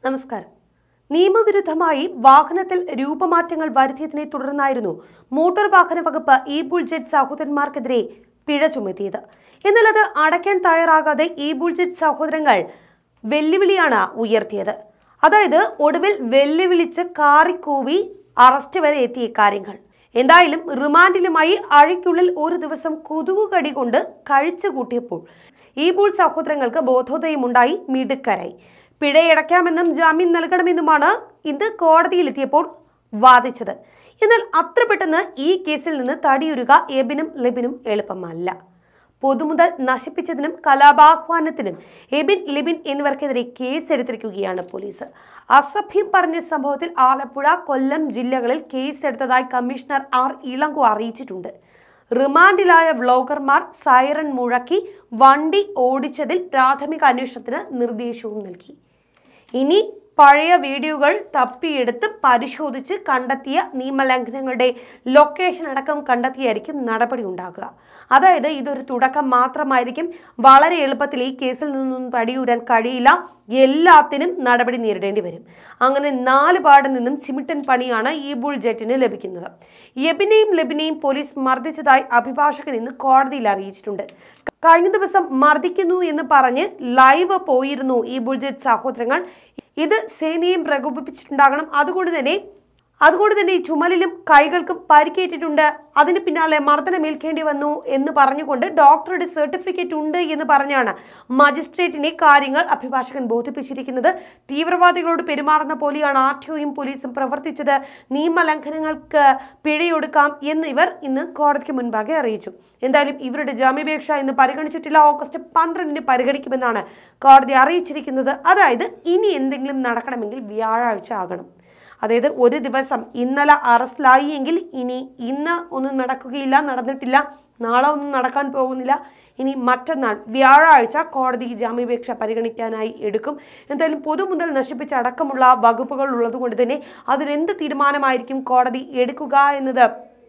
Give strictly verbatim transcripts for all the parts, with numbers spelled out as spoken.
നമസ്കാരം. നിയമവിരുദ്ധമായി വാഹനത്തിൽ രൂപമാറ്റങ്ങൾ വരുത്തിയതിനെ തുടർന്നായിരുന്നു മോട്ടോർ വാഹന വകുപ്പ് ebulljet സഹോദരന്മാർക്കെതിരെ പിഴ ചുമത്തിയത്. എന്നാൽ അത് അടയ്ക്കാൻ തയ്യാറാകാതെ ebulljet സഹോദരങ്ങൾ വെല്ലുവിളിയാണ് ഉയർത്തിയത്. അതായത് ഒടുവിൽ വെല്ലുവിളിച്ച് കാറിക്കൂവി അറസ്റ്റ് വരെ എത്തിയ കാര്യങ്ങൾ. എന്തായാലും റിമാൻഡിലുമായി അഴിക്കുള്ളിൽ ഒരു ദിവസം കൊതുകുകടി കൊണ്ട് കഴിച്ചു കൂട്ടിയപ്പോൾ ebull സഹോദരങ്ങൾക്ക് ബോധോദയമുണ്ടായി, മിടുക്കരായി. പിഴയടയ്ക്കാമെന്നും ജാമ്യം നൽകണമെന്നുമാണ് ഇന്ന് കോടതിയിലെത്തിയപ്പോൾ വാദിച്ചത്. എന്നാൽ അത്ര പെട്ടെന്ന് ഈ കേസിൽ നിന്ന് തടിയുരുക എബിനും ലിബിനും എളുപ്പമല്ല. പൊതുമുതൽ നശിപ്പിച്ചതിനും കലാപാഹ്വാനത്തിനും എബിൻ ലിബിൻ എന്നിവർക്കെതിരെ കേസെടുത്തിരിക്കുകയാണ് പോലീസ്. അസഭ്യം പറഞ്ഞ സംഭവത്തിൽ ആലപ്പുഴ, കൊല്ലം ജില്ലകളിൽ കേസെടുത്തതായി കമ്മീഷണർ ആർ ഇളങ്കോ അറിയിച്ചിട്ടുണ്ട്. റിമാൻഡിലായ വ്ലോഗർമാർ സൈറൺ മുഴക്കി വണ്ടി ഓടിച്ചതിൽ പ്രാഥമിക അന്വേഷണത്തിന് നിർദ്ദേശവും നൽകി. ഇനി പഴയ വീഡിയോകൾ തപ്പിയെടുത്ത് പരിശോധിച്ച് കണ്ടെത്തിയ നിയമലംഘനങ്ങളുടെ ലൊക്കേഷൻ അടക്കം കണ്ടെത്തിയായിരിക്കും നടപടി ഉണ്ടാകുക. അതായത് ഇതൊരു തുടക്കം മാത്രമായിരിക്കും. വളരെ എളുപ്പത്തിൽ ഈ കേസിൽ നിന്നും തടിയൂരാൻ കഴിയില്ല. എല്ലാത്തിനും നടപടി നേരിടേണ്ടി വരും. അങ്ങനെ നാല് പാടിൽ നിന്നും ചിമിട്ടൻ പണിയാണ് ebulljetന് ലഭിക്കുന്നത്. എബിനെയും ലിബിനെയും പോലീസ് മർദ്ദിച്ചതായി അഭിഭാഷകൻ ഇന്ന് കോടതിയിൽ അറിയിച്ചിട്ടുണ്ട്. കഴിഞ്ഞ ദിവസം മർദ്ദിക്കുന്നു എന്ന് പറഞ്ഞ് ലൈവ് പോയിരുന്നു ebulljet സഹോദരങ്ങൾ. ഇത് സേനയും പ്രകോപിപ്പിച്ചിട്ടുണ്ടാകണം. അതുകൊണ്ട് തന്നെ അതുകൊണ്ട് തന്നെ ചുമലിലും കൈകൾക്കും പരിക്കേറ്റിട്ടുണ്ട്. അതിന് പിന്നാലെ മർദ്ദനമേൽക്കേണ്ടി വന്നു എന്ന് പറഞ്ഞുകൊണ്ട് ഡോക്ടറുടെ സർട്ടിഫിക്കറ്റ് ഉണ്ട് എന്ന് പറഞ്ഞാണ് മജിസ്ട്രേറ്റിനെ കാര്യങ്ങൾ അഭിഭാഷകൻ ബോധിപ്പിച്ചിരിക്കുന്നത്. തീവ്രവാദികളോട് പെരുമാറുന്ന പോലെയാണ് ആർ ടി ഒയും പോലീസും പ്രവർത്തിച്ചത്. നിയമലംഘനങ്ങൾക്ക് പിഴയൊടുക്കാം എന്ന് ഇവർ ഇന്ന് കോടതിക്ക് മുൻപാകെ അറിയിച്ചു. എന്തായാലും ഇവരുടെ ജാമ്യാപേക്ഷ ഇന്ന് പരിഗണിച്ചിട്ടില്ല. ഓഗസ്റ്റ് പന്ത്രണ്ടിന് പരിഗണിക്കുമെന്നാണ് കോടതി അറിയിച്ചിരിക്കുന്നത്. അതായത് ഇനി എന്തെങ്കിലും നടക്കണമെങ്കിൽ വ്യാഴാഴ്ച ആകണം. അതായത് ഒരു ദിവസം ഇന്നലെ അറസ്റ്റിലായി എങ്കിൽ ഇനി ഇന്ന് ഒന്നും നടക്കുകയില്ല, നടന്നിട്ടില്ല, നാളെ ഒന്നും നടക്കാൻ പോകുന്നില്ല. ഇനി മറ്റന്നാൾ വ്യാഴാഴ്ച കോടതി ജാമ്യാപേക്ഷ പരിഗണിക്കാനായി എടുക്കും. എന്തായാലും പൊതുമുതൽ നശിപ്പിച്ച അടക്കമുള്ള വകുപ്പുകൾ ഉള്ളതുകൊണ്ട് തന്നെ അതിലെന്ത് തീരുമാനമായിരിക്കും കോടതി എടുക്കുക എന്നത്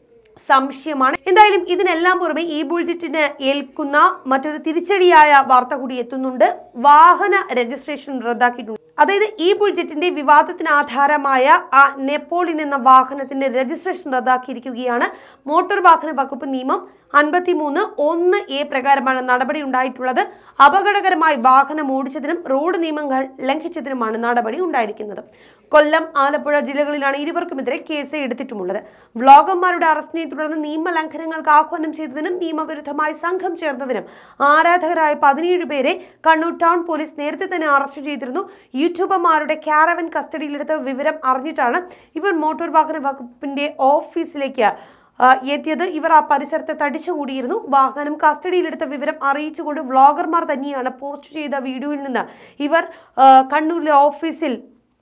സംശയമാണ്. എന്തായാലും ഇതിനെല്ലാം പുറമെ ebulljetന് ഏൽക്കുന്ന മറ്റൊരു തിരിച്ചടിയായ വാർത്ത കൂടി എത്തുന്നുണ്ട്. വാഹന രജിസ്ട്രേഷൻ റദ്ദാക്കിയിട്ടുണ്ട്. അതായത് ebulljetന്റെ വിവാദത്തിന് ആധാരമായ ആ നെപ്പോളിൻ എന്ന വാഹനത്തിന്റെ രജിസ്ട്രേഷൻ റദ്ദാക്കിയിരിക്കുകയാണ്. മോട്ടോർ വാഹന വകുപ്പ് നിയമം അൻപത്തി മൂന്ന് ഒന്ന് എ പ്രകാരമാണ് നടപടി ഉണ്ടായിട്ടുള്ളത്. അപകടകരമായി വാഹനം ഓടിച്ചതിനും റോഡ് നിയമങ്ങൾ ലംഘിച്ചതിനുമാണ് നടപടി ഉണ്ടായിരിക്കുന്നത്. കൊല്ലം, ആലപ്പുഴ ജില്ലകളിലാണ് ഇരുവർക്കുമെതിരെ കേസ് എടുത്തിട്ടുമുള്ളത്. വ്ലോഗർമാരുടെ അറസ്റ്റിനെ തുടർന്ന് നിയമലംഘനങ്ങൾക്ക് ആഹ്വാനം ചെയ്തതിനും നിയമവിരുദ്ധമായി സംഘം ചേർന്നതിനും ആരാധകരായ പതിനേഴ് പേരെ കണ്ണൂർ ടൗൺ പോലീസ് നേരത്തെ തന്നെ അറസ്റ്റ് ചെയ്തിരുന്നു. യൂട്യൂബർമാരുടെ കാരവൻ കസ്റ്റഡിയിലെടുത്ത വിവരം അറിഞ്ഞിട്ടാണ് ഇവർ മോട്ടോർ വാഹന വകുപ്പിന്റെ ഓഫീസിലേക്ക് എത്തിയത്. ഇവർ ആ പരിസരത്ത് തടിച്ചുകൂടിയിരുന്നു. വാഹനം കസ്റ്റഡിയിലെടുത്ത വിവരം അറിയിച്ചുകൊണ്ട് വ്ലോഗർമാർ തന്നെയാണ് പോസ്റ്റ് ചെയ്ത വീഡിയോയിൽ നിന്ന് ഇവർ കണ്ണൂരിലെ ഓഫീസിൽ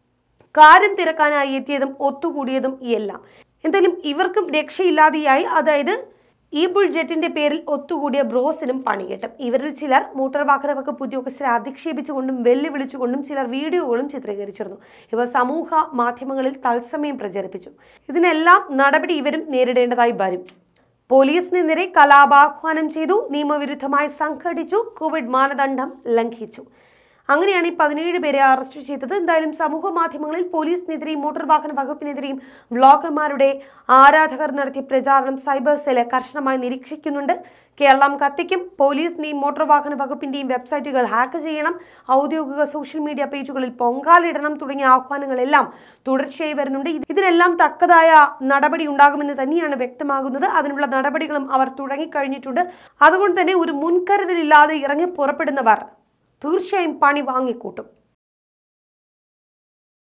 കാര്യം തിരക്കാനായി എത്തിയതും ഒത്തുകൂടിയതും എല്ലാം. എന്തായാലും ഇവർക്കും രക്ഷയില്ലാതെയായി. അതായത് ebulljetന്റെ പേരിൽ ഒത്തുകൂടിയ ബ്രോസിനും പണികിട്ടും. ഇവരിൽ ചിലർ മോട്ടോർ വാഹന വകുപ്പ് ഉദ്യോഗസ്ഥരെ അധിക്ഷേപിച്ചുകൊണ്ടും വെല്ലുവിളിച്ചുകൊണ്ടും ചിലർ വീഡിയോകളും ചിത്രീകരിച്ചിരുന്നു. ഇവർ സമൂഹ മാധ്യമങ്ങളിൽ തത്സമയം പ്രചരിപ്പിച്ചു. ഇതിനെല്ലാം നടപടി ഇവരും നേരിടേണ്ടതായി വരും. പോലീസിന് നേരെ കലാപാഹ്വാനം ചെയ്തു, നിയമവിരുദ്ധമായി സംഘടിച്ചു, കോവിഡ് മാനദണ്ഡം ലംഘിച്ചു. അങ്ങനെയാണ് ഈ പതിനേഴ് പേരെ അറസ്റ്റ് ചെയ്തത്. എന്തായാലും സമൂഹ മാധ്യമങ്ങളിൽ പോലീസിനെതിരെയും മോട്ടോർ വാഹന വകുപ്പിനെതിരെയും വ്ലോഗർമാരുടെ ആരാധകർ നടത്തിയ പ്രചാരണം സൈബർ സെല് കർശനമായി നിരീക്ഷിക്കുന്നുണ്ട്. കേരളം കത്തിക്കും, പോലീസിന്റെയും മോട്ടോർ വാഹന വകുപ്പിന്റെയും വെബ്സൈറ്റുകൾ ഹാക്ക് ചെയ്യണം, ഔദ്യോഗിക സോഷ്യൽ മീഡിയ പേജുകളിൽ പൊങ്കാലിടണം തുടങ്ങിയ ആഹ്വാനങ്ങളെല്ലാം തുടർച്ചയായി വരുന്നുണ്ട്. ഇതിനെല്ലാം തക്കതായ നടപടി ഉണ്ടാകുമെന്ന് തന്നെയാണ് വ്യക്തമാകുന്നത്. അതിനുള്ള നടപടികളും അവർ തുടങ്ങിക്കഴിഞ്ഞിട്ടുണ്ട്. അതുകൊണ്ട് തന്നെ ഒരു മുൻകരുതലില്ലാതെ ഇറങ്ങി പുറപ്പെടുന്നവർ തീർച്ചയായും പണി വാങ്ങിക്കൂട്ടും.